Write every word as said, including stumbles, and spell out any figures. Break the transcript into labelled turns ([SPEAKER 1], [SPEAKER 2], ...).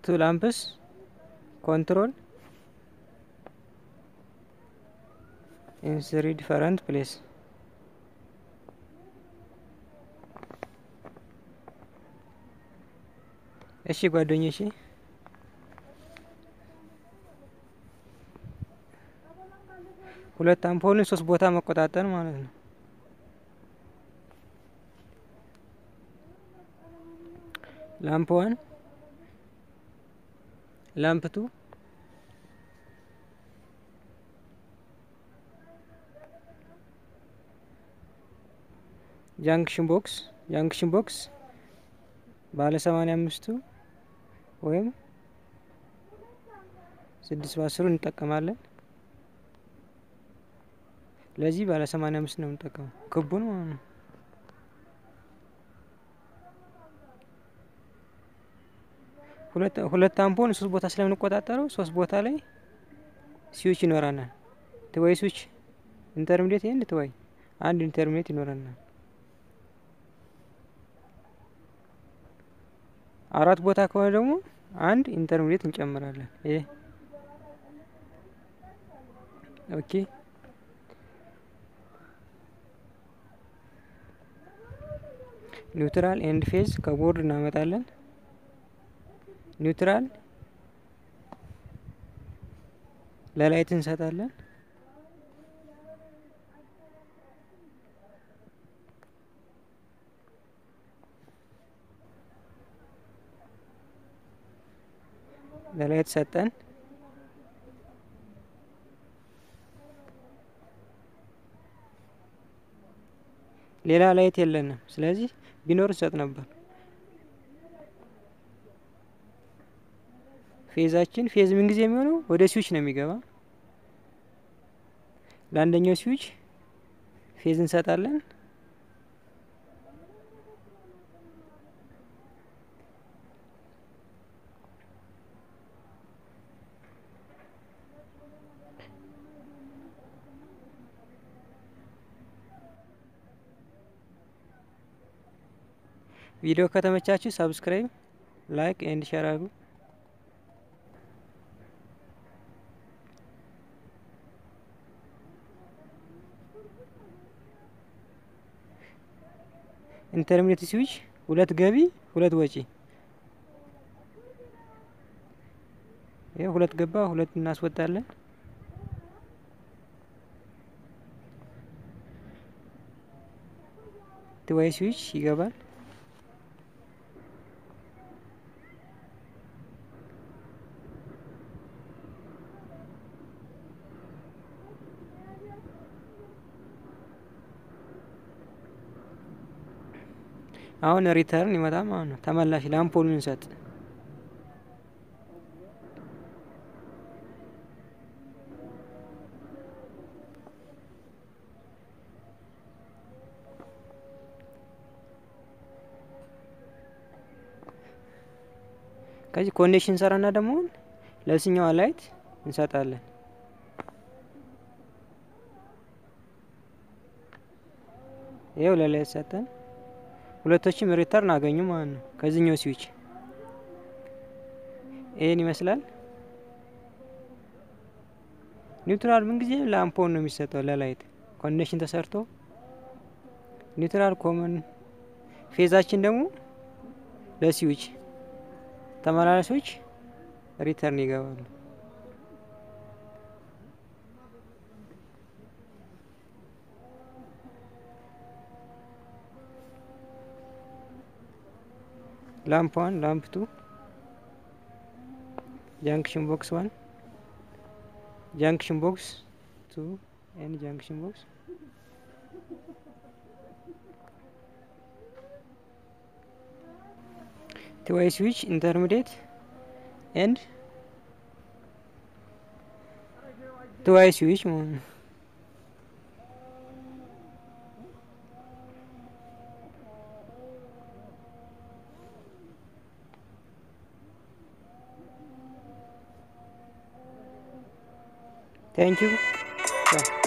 [SPEAKER 1] two lamps control in three different places. እሺ ጓደኞቼ ሁለት አምፖልን ሶስት ቦታ መቆጣጠር ማለት ነው። ላምፕ ዋን ላምፕ ቱ ጃንክሽን ቦክስ ጃንክሽን ቦክስ ባለ ሰማንያ አምስቱ ወይም ስድስት በአስሩ እንጠቀማለን። ለዚህ ባለ ሰማንያ አምስት ነው የምንጠቀመው ክቡን ማለት ነው። ሁለት ሁለት አምፖል ሶስት ቦታ ስለምንቆጣጠረው ሶስት ቦታ ላይ ስዊች ይኖራናል። ትዋይ ስዊች ኢንተርሚዲየት ኤንድ ትዋይ አንድ ኢንተርሚዲየት ይኖረናል። አራት ቦታ ከሆነ ደግሞ አንድ ኢንተርሚዲየት እንጨምራለን። ይሄ ኦኬ ኒውትራል ኤንድ ፌዝ ከቦርድ እናመጣለን። ኒውትራል ለላይት እንሰጣለን። ለላይት ሰጠን። ሌላ ላይት የለንም። ስለዚህ ቢኖር እንሰጥ ነበር። ፌዛችን ፌዝ ምን ጊዜ የሚሆነው ወደ ስዊች ነው የሚገባ። ለአንደኛው ስዊች ፌዝ እንሰጣለን። ቪዲዮ ከተመቻችሁ ሰብስክራይብ፣ ላይክ ኤንድ ሼር አድርጉ። ኢንተርሚዲየት ስዊች ሁለት ገቢ ሁለት ወጪ። ይሄ ሁለት ገባ ሁለት እናስወጣለን። ትዋይ ስዊች ይገባል። አሁን ሪተርን ይመጣል ማለት ነው። ተመላሽ ለአምፖሉን እንሰጥ። ከዚህ ኮኔክሽን ሰራና ደግሞ ለዚህኛው ላይት እንሰጣለን። ይሄው ለላይት ሰጠን። ሁለቶችም ሪተርን አገኙ ማለት ነው። ከዚህኛው ስዊች ይሄን ይመስላል። ኒውትራል ምን ጊዜ ለአምፖል ነው የሚሰጠው ለላይት ኮኔክሽን ተሰርቶ ኒውትራል ኮመን። ፌዛችን ደግሞ ለስዊች ተመላላሾች ሪተርን ይገባሉ። lamp one, lamp two, junction box one, junction box two, and junction box. Two-way switch, intermediate, and two-way switch. Thank you.